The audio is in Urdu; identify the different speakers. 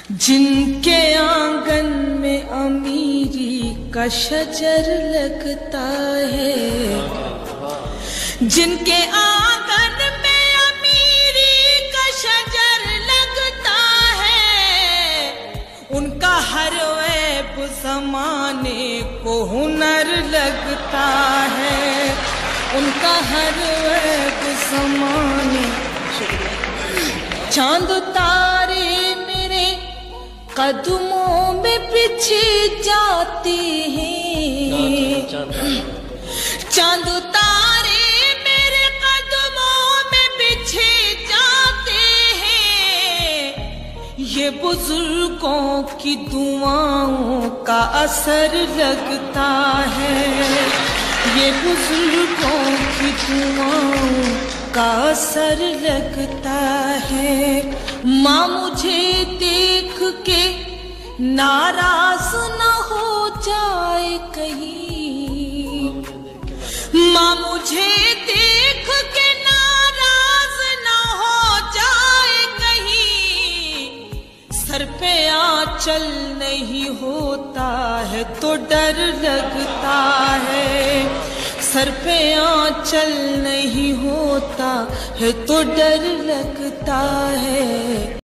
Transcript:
Speaker 1: جن کے آنگن میں امیری کا شجر لگتا ہے، جن کے آنگن میں امیری کا شجر لگتا ہے، ان کا ہر عیب زمانے کو ہنر لگتا ہے، ان کا ہر عیب زمانے۔ چاند تارے میرے قدموں میں بچھے جاتے ہیں، چاند تارے میرے قدموں میں بچھے جاتے ہیں، یہ بزرگوں کی دعاؤں کا اثر لگتا ہے، یہ بزرگوں کی دعاؤں کا اثر لگتا ہے۔ ماں مجھے دیکھ کے ناراض نہ ہو جائے کہیں، ماں مجھے دیکھ کے ناراض نہ ہو جائے کہیں، سر پہ آنچل نہیں ہوتا ہے تو ڈر لگتا ہے، سر پہ آنچل نہیں ہوتا ہے تو ڈر لگتا ہے۔